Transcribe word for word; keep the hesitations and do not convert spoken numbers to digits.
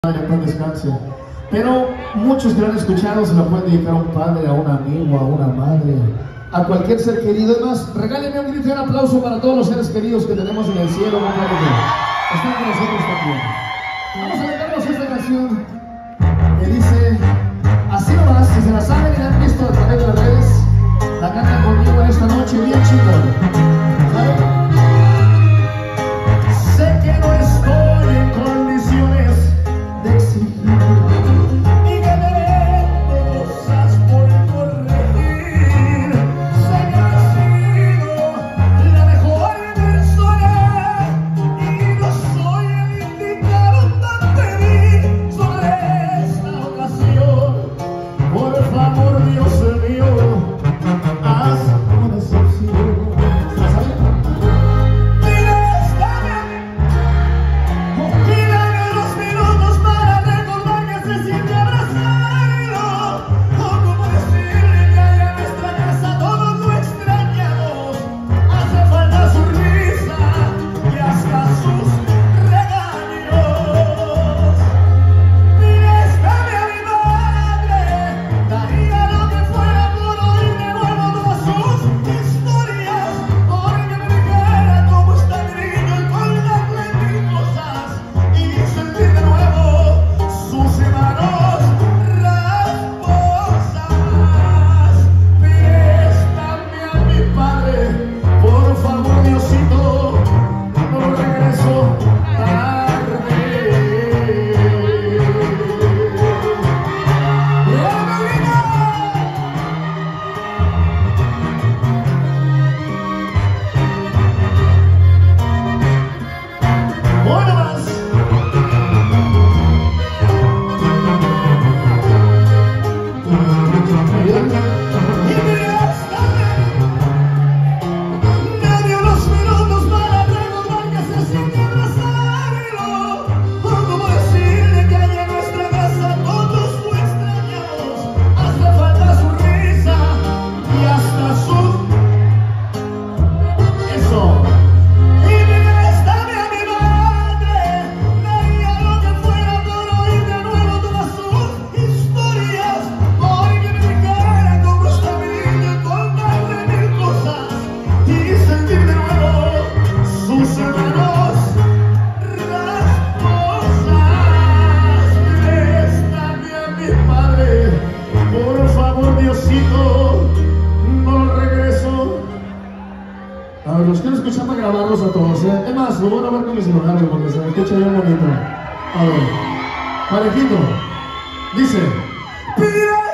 Padre, paz descanse. Pero muchos que lo han escuchado se lo pueden dedicar a un padre, a un amigo, a una madre, a cualquier ser querido. Además, regálenme un grito y un aplauso para todos los seres queridos que tenemos en el cielo, ¿no? Claro que están con nosotros también. Vamos a cantarnos esta canción que dice así nomás. Si se la saben y la han visto a través de las redes, la cantan conmigo en esta noche bien chingón. ¿Saben? Sé que no estoy en condiciones de exigir y que tengo cosas por corregir. Sé que no he sido la mejor persona y no soy el indicado para pedir sobre esta ocasión. Por favor, Dios mío, haz una excepción. A ver, los quiero escuchar para grabarlos a todos, ¿eh? Es más, lo voy a grabar con mi celular porque se me escucha bien bonito. A ver, parejito. Dice: